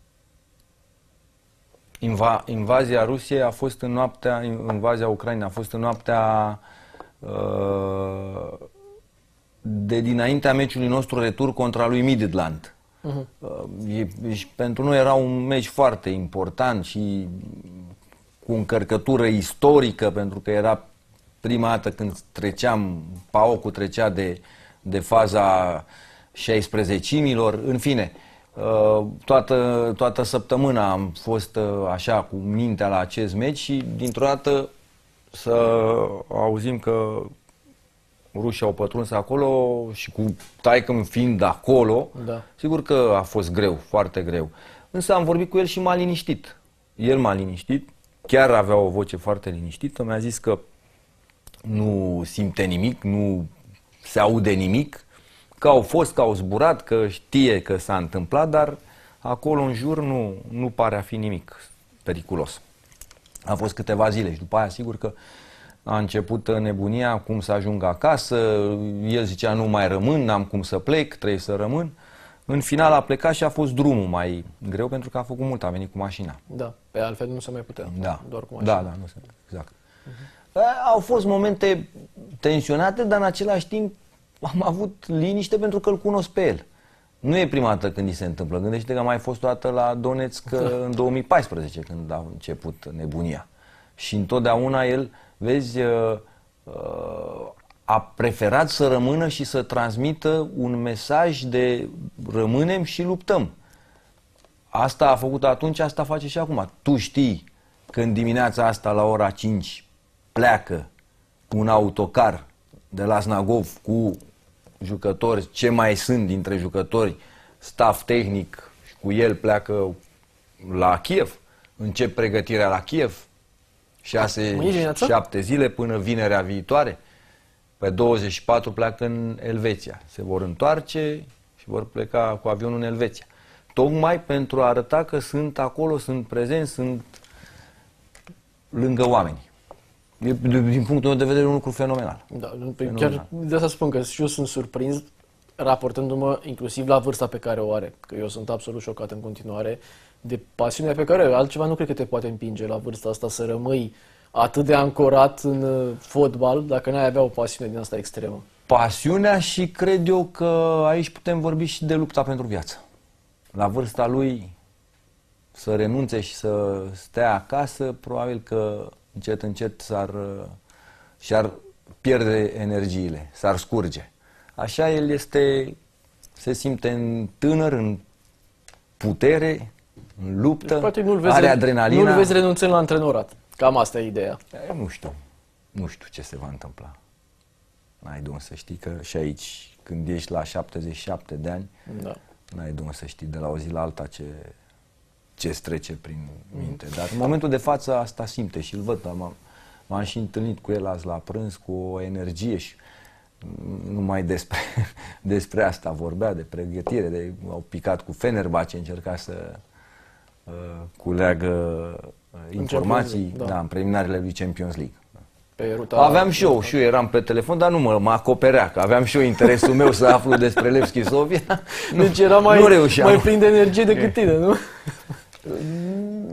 Inva, invazia Rusiei a fost în noaptea, invazia Ucrainei a fost în noaptea uh, de dinaintea meciului nostru retur contra lui Midtjylland. Uh-huh. Uh, e, și pentru noi era un meci foarte important și cu încărcătură istorică, pentru că era prima dată când treceam, P A O C-ul trecea de, de faza șaisprezecimilor, în fine. Toată, toată săptămâna am fost așa cu mintea la acest meci și dintr-o dată să auzim că rușii au pătruns acolo și cu taică-mi fiind acolo, da. Sigur că a fost greu, foarte greu. Însă am vorbit cu el și m-a liniștit. El m-a liniștit, chiar avea o voce foarte liniștită, mi-a zis că nu simte nimic, nu se aude nimic, că au fost, că au zburat, că știe că s-a întâmplat, dar acolo în jur nu, nu pare a fi nimic periculos. A fost câteva zile și după aia sigur că a început nebunia cum să ajung acasă, el zicea nu mai rămân, n-am cum să plec, trebuie să rămân. În final a plecat și a fost drumul mai greu pentru că a făcut mult, a venit cu mașina. Da, pe altfel nu se mai putea, da. doar cu mașina. Da, da, nu se, exact. Uh-huh. Au fost momente tensionate, dar în același timp am avut liniște pentru că îl cunosc pe el. Nu e prima dată când îi se întâmplă. Gândește că a mai fost o dată la Donetsk în două mii paisprezece, când a început nebunia. Și întotdeauna el, vezi, a preferat să rămână și să transmită un mesaj de rămânem și luptăm. Asta a făcut atunci, asta face și acum. Tu știi că în dimineața asta la ora cinci pleacă un autocar de la Snagov cu jucători, ce mai sunt dintre jucători, staff tehnic, și cu el pleacă la Kiev, încep pregătirea la Kiev, șase, șapte zile până vinerea viitoare, pe douăzeci și patru pleacă în Elveția, se vor întoarce și vor pleca cu avionul în Elveția. Tocmai pentru a arăta că sunt acolo, sunt prezenți, sunt lângă oameni. Din punctul meu de vedere, un lucru fenomenal. Da, fenomenal. Chiar de asta spun că și eu sunt surprins, raportându-mă inclusiv la vârsta pe care o are, că eu sunt absolut șocat în continuare de pasiunea pe care o are. Altceva nu cred că te poate împinge la vârsta asta să rămâi atât de ancorat în fotbal, dacă n-ai avea o pasiune din asta extremă. Pasiunea și cred eu că aici putem vorbi și de lupta pentru viață. La vârsta lui să renunțe și să stea acasă, probabil că încet, încet s-ar, și-ar pierde energiile, s-ar scurge. Așa el este, se simte în tânăr, în putere, în luptă, deci, nu-l vezi, are adrenalina. Nu-l vezi renunțând la antrenorat. Cam asta e ideea. Eu nu știu. Nu știu ce se va întâmpla. N-ai de unde să știi că și aici, când ești la șaptezeci și șapte de ani, da. N-ai de unde să știi de la o zi la alta ce... ce îți trece prin minte. Dar în momentul de față asta simte și îl văd. M-am și întâlnit cu el azi la prânz cu o energie și numai despre, despre asta vorbea, de pregătire, de, au picat cu Fenerbahce, încerca să uh, culeagă uh, informații da. Da, în preliminarele lui Champions League. Pe ruta aveam și eu, și eu eram pe telefon, dar nu mă, mă acoperea, că aveam și eu interesul meu să aflu despre Levski Sofia. Deci era mai, mai plin de energie decât tine, nu?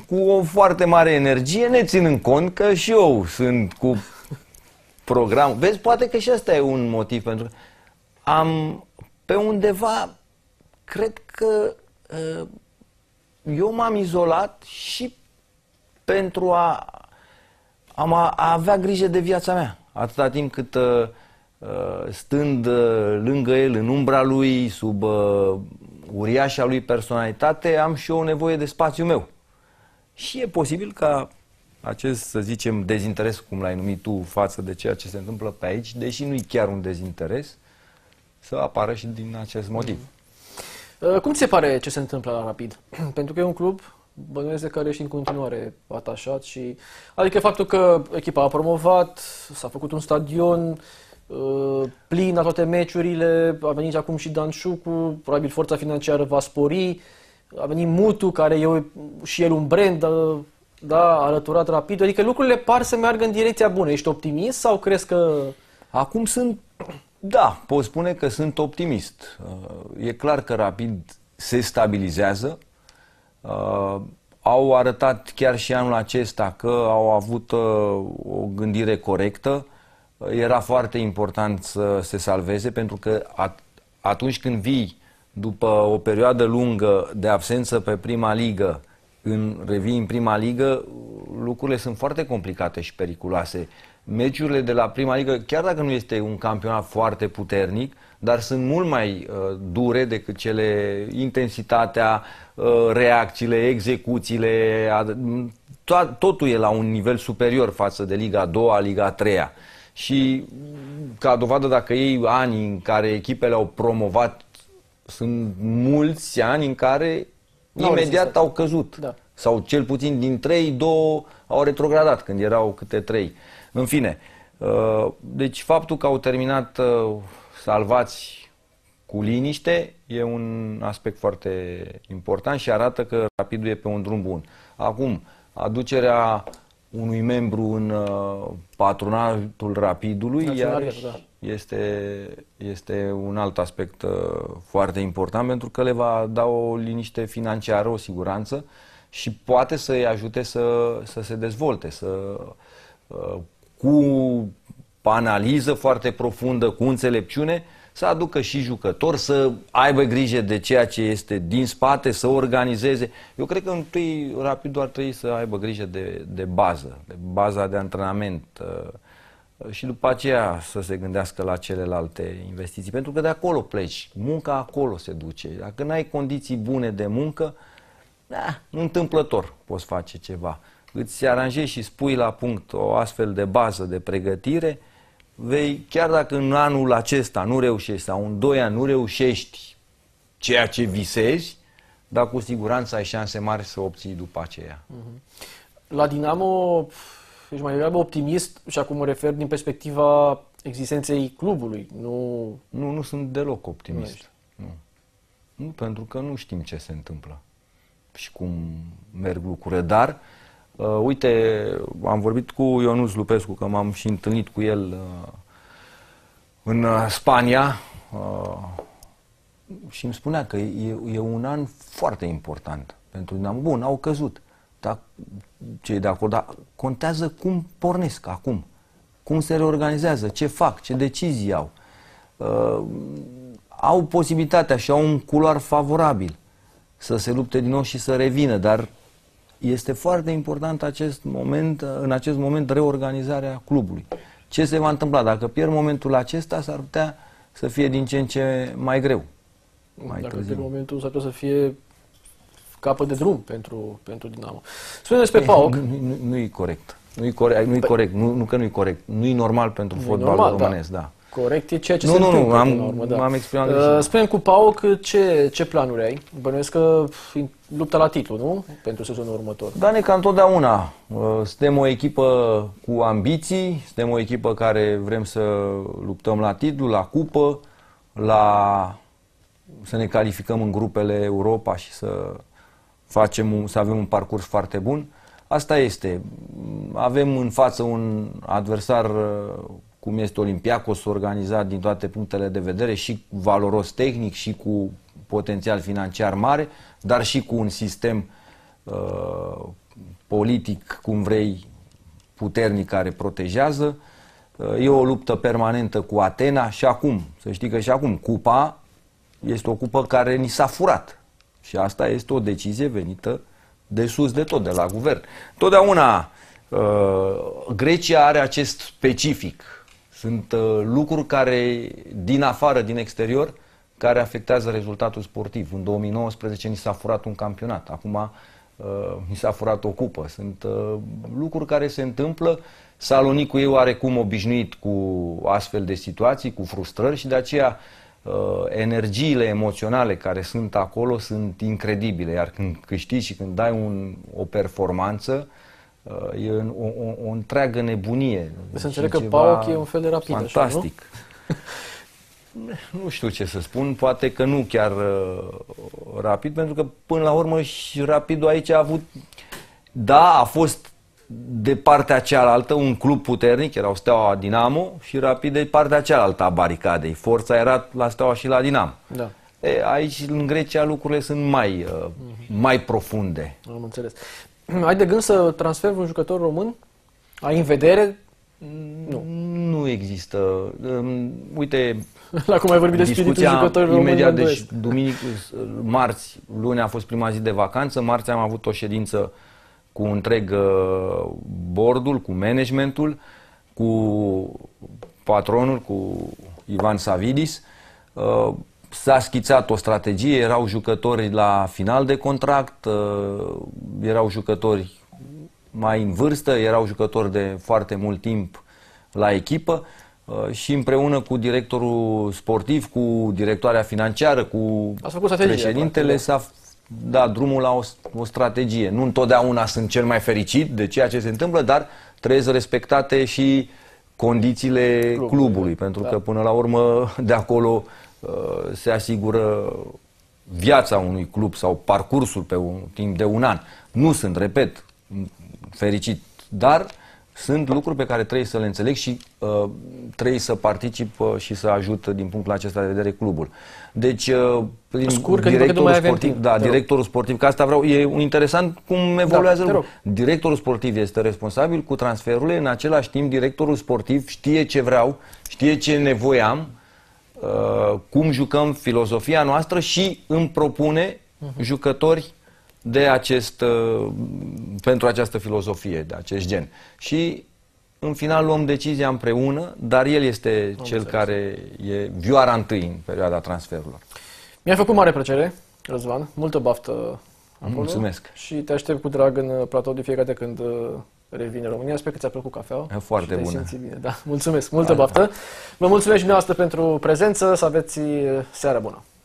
cu o foarte mare energie, ne ținând cont că și eu sunt cu program. Vezi, poate că și asta e un motiv pentru... Am, pe undeva, cred că uh, eu m-am izolat și pentru a, a, a avea grijă de viața mea. Atâta timp cât uh, stând uh, lângă el, în umbra lui, sub uh, uriașa lui personalitate, am și eu nevoie de spațiul meu. Și e posibil ca acest, să zicem, dezinteres, cum l-ai numit tu, față de ceea ce se întâmplă pe aici, deși nu e chiar un dezinteres, să apară și din acest motiv. Mm. Cum ți se pare ce se întâmplă la Rapid? Pentru că e un club, bănuiesc, de care ești în continuare atașat și... Adică faptul că echipa a promovat, s-a făcut un stadion uh, plin la toate meciurile, a venit acum și Dan Șucu, probabil forța financiară va spori, a venit Mutu, care e și el un brand, uh, da, alăturat Rapid, adică lucrurile par să meargă în direcția bună. Ești optimist sau crezi că... Acum sunt... Da, pot spune că sunt optimist. E clar că Rapid se stabilizează. Au arătat chiar și anul acesta că au avut o gândire corectă. Era foarte important să se salveze, pentru că atunci când vii după o perioadă lungă de absență pe prima ligă, în revii în prima ligă, lucrurile sunt foarte complicate și periculoase. Meciurile de la prima ligă, chiar dacă nu este un campionat foarte puternic, dar sunt mult mai uh, dure decât cele, intensitatea, uh, reacțiile, execuțiile, to totul e la un nivel superior față de Liga a doua, Liga a treia. Și ca dovadă, dacă iei ani în care echipele au promovat, sunt mulți ani în care imediat au căzut. Da. Sau cel puțin din trei, două au retrogradat când erau câte trei. În fine, deci faptul că au terminat salvați cu liniște e un aspect foarte important și arată că Rapidul e pe un drum bun. Acum, aducerea unui membru în patronatul Rapidului iarăși, da. este, este un alt aspect foarte important, pentru că le va da o liniște financiară, o siguranță și poate să-i ajute să, să se dezvolte, să... cu analiză foarte profundă, cu înțelepciune, să aducă și jucători, să aibă grijă de ceea ce este din spate, să organizeze. Eu cred că întâi Rapidul ar trebui să aibă grijă de, de bază, de baza de antrenament și după aceea să se gândească la celelalte investiții. Pentru că de acolo pleci, munca acolo se duce. Dacă n-ai condiții bune de muncă, da, întâmplător poți face ceva. Îți aranjezi și spui la punct o astfel de bază de pregătire, vei, chiar dacă în anul acesta nu reușești sau în doi ani nu reușești ceea ce visezi, dar cu siguranță ai șanse mari să obții după aceea. La Dinamo ești mai degrabă optimist și acum mă refer din perspectiva existenței clubului. Nu, nu, nu sunt deloc optimist. Nu. Nu, pentru că nu știm ce se întâmplă și cum merg lucrurile, dar Uh, uite, am vorbit cu Ionuț Lupescu, că m-am și întâlnit cu el uh, în uh, Spania uh, și îmi spunea că e, e un an foarte important pentru Dinamo. Bun, au căzut, dar cei de acord, dar contează cum pornesc acum, cum se reorganizează, ce fac, ce decizii au. Uh, au posibilitatea și au un culoar favorabil să se lupte din nou și să revină, dar este foarte important acest moment, în acest moment reorganizarea clubului. Ce se va întâmpla? Dacă pierd momentul acesta, s-ar putea să fie din ce în ce mai greu. Mai Dacă pierd momentul, s-ar putea să fie capăt de drum pentru, pentru Dinamo. Spune despre PAOK. Nu, nu, nu e corect. Nu e corect, nu, corect. Nu, nu că nu e corect. Nu e normal pentru fotbalul românesc, da. da. Corect e ceea ce nu, se nu, întâmplă. Nu, am, la urmă, da. m-am exprimat uh, Spune-mi cu PAOK ce, ce planuri ai? Bănuiesc că lupta la titlu, nu? Pentru sezonul următor. Da, ne ca întotdeauna. Uh, suntem o echipă cu ambiții, suntem o echipă care vrem să luptăm la titlu, la cupă, la să ne calificăm în grupele Europa și să facem, să avem un parcurs foarte bun. Asta este. Avem în față un adversar cum este Olympiacos, organizat din toate punctele de vedere, și valoros tehnic și cu potențial financiar mare, dar și cu un sistem uh, politic, cum vrei, puternic, care protejează. E o luptă permanentă cu Atena și acum, să știi că și acum, cupa este o cupă care ni s-a furat. Și asta este o decizie venită de sus de tot, de la guvern. Totdeauna Grecia are acest specific. Sunt lucruri care, din afară, din exterior, care afectează rezultatul sportiv. În două mii nouăsprezece ni s-a furat un campionat, acum uh, ni s-a furat o cupă. Sunt uh, lucruri care se întâmplă. Salonicul e oarecum obișnuit cu astfel de situații, cu frustrări și de aceea uh, energiile emoționale care sunt acolo sunt incredibile. Iar când câștigi și când dai un, o performanță, uh, e o, o, o întreagă nebunie. Deci să înțeleg că PAOK e un fel de rapid. Fantastic. Așa, nu? Nu știu ce să spun, poate că nu chiar uh, Rapid, pentru că până la urmă și Rapidul aici a avut, da, a fost de partea cealaltă un club puternic, erau Steaua, Dinamo, și Rapid de partea cealaltă a baricadei. Forța era la Steaua și la Dinamo. Da. E, aici, în Grecia, lucrurile sunt mai, uh, uh-huh. mai profunde. Am înțeles. Ai de gând să transferi un jucător român? Ai în vedere? Nu. Nu există. Um, uite, la cum ai vorbit de spiritul jucătorilor români. Imediat, deci, duminică, marți, luni a fost prima zi de vacanță, marți am avut o ședință cu întreg uh, boardul, cu managementul, cu patronul, cu Ivan Savidis. Uh, S-a schițat o strategie, erau jucători la final de contract, uh, erau jucători mai în vârstă, erau jucători de foarte mult timp la echipă uh, și împreună cu directorul sportiv, cu directoarea financiară, cu președintele, s-a dat drumul la o, o strategie. Nu întotdeauna sunt cel mai fericit de ceea ce se întâmplă, dar trebuie să respectate și condițiile clubului, clubului pentru da. că până la urmă de acolo uh, se asigură viața unui club sau parcursul pe un timp de un an. Nu sunt, repet, fericit, dar sunt lucruri pe care trebuie să le înțeleg și uh, trebuie să particip uh, și să ajut din punctul acesta de vedere clubul. Deci, uh, prin Scurt, directorul sportiv, da, directorul sportiv, că asta vreau, e interesant cum evoluează da, lucrul. Directorul sportiv este responsabil cu transferurile, în același timp directorul sportiv știe ce vreau, știe ce nevoie am, uh, cum jucăm filozofia noastră și îmi propune uh-huh. jucători de acest, uh, pentru această filozofie, de acest gen. Și în final luăm decizia împreună, dar el este Am cel înțeles. care e vioara întâi în perioada transferurilor. Mi-a făcut mare plăcere, Răzvan, multă baftă acolo. Mulțumesc. Și te aștept cu drag în platou de fiecare dată când revine în România. Sper că ți-a plăcut cafeaua. E foarte bună. Bine. Da, mulțumesc, multă da. baftă. Vă mulțumesc și dumneavoastră pentru prezență, să aveți seară bună.